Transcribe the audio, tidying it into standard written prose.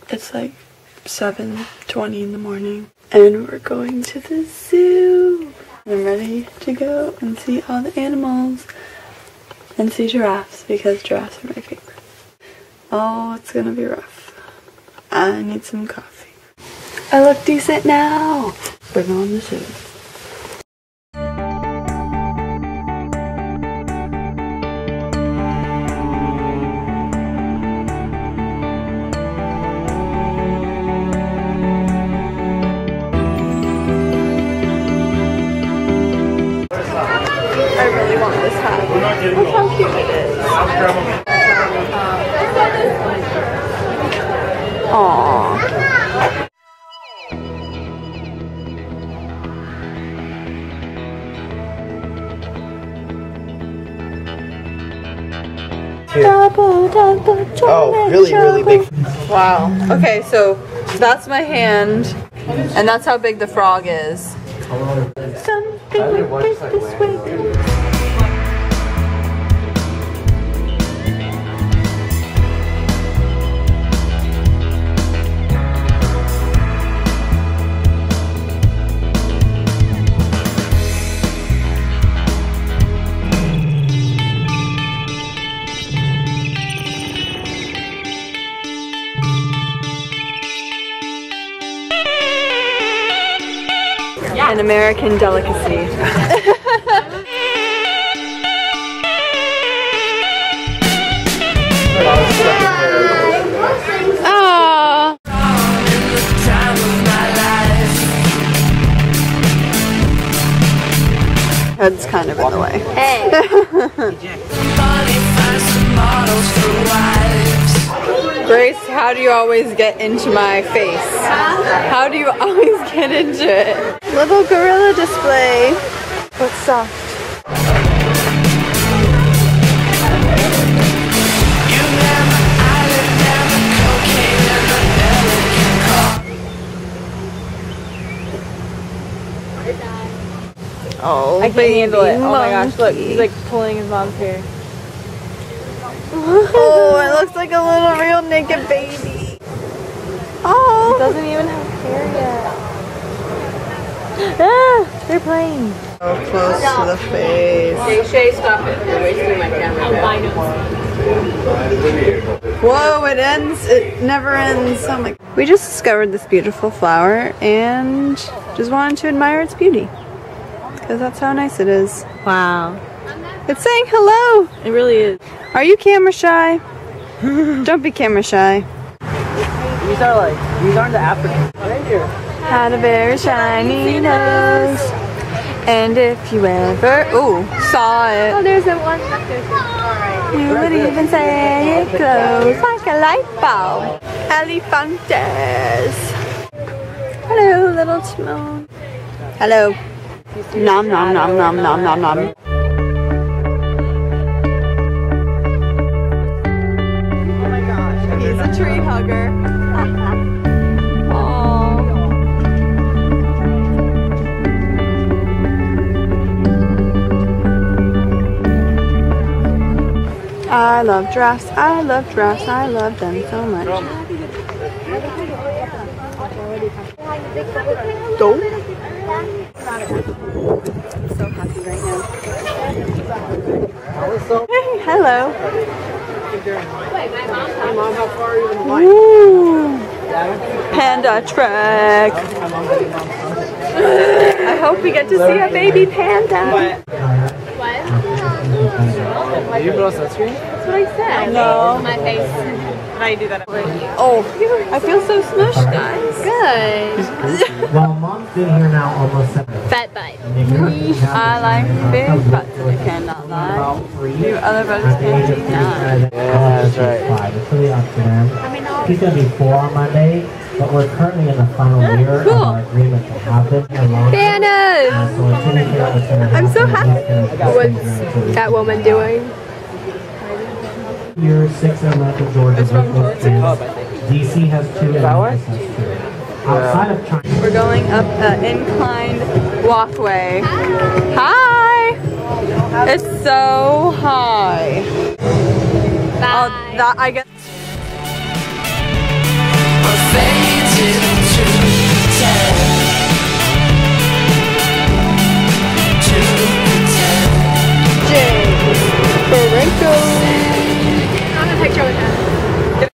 It's like 7:20 in the morning and we're going to the zoo. I'm ready to go and see all the animals and see giraffes because giraffes are my favorite. Oh, it's gonna be rough. I need some coffee. I look decent now. Bring on the zoo. I really want this hat. Look how cute it is. Aww. Oh, really big. Wow. Okay, so that's my hand, and that's how big the frog is. Something like this way. An American delicacy. Aww. Head's kind of in the way. Hey. Grace, how do you always get into my face? How do you always get into it? Little gorilla display. What's soft? Oh, I can't handle it. Oh my gosh, look, he's like pulling his mom's hair. Oh, it looks like a little real naked baby. Oh, It doesn't even have hair yet. Ah, they're playing. So close to the face. Hey Shay, stop it. You're wasting my camera. Whoa, it ends. It never ends. Oh my. We just discovered this beautiful flower and just wanted to admire its beauty. Because that's how nice it is. Wow. It's saying hello. It really is. Are you camera shy? Don't be camera shy. These aren't the African. Had a very shiny nose. And if you ever, saw it. Oh, there's a one back there. Alright. You would even say it glows like a light bulb. Elefantes. Hello, little Timon. Hello. Nom nom nom nom nom nom nom. Oh my gosh, he's a tree hugger. I love giraffes, I love giraffes, I love them so much. Go. I'm so happy right now. Hey, hello. Ooh. Panda trek. I hope we get to see a baby panda. Did you put on sunscreen? That's what I said. No. My face. How do you do that? Oh, I feel so smushed, guys. Good. Well, Mom's been here now almost 7 years. Fat bite. I like big butts and I cannot lie. You other butters can't do none. Yeah, that's right. It's really up to them. She's going to be 4 on Monday, but we're currently in the final year of our agreement to have them here long. Bananas! I'm so happy. What's that woman doing? Year 6 and 11 Georgia. It's from DC has 2 and Memphis has 2. Outside of China. We're going up an inclined walkway. Hi! It's so high. Bye. Oh, that I guess. but say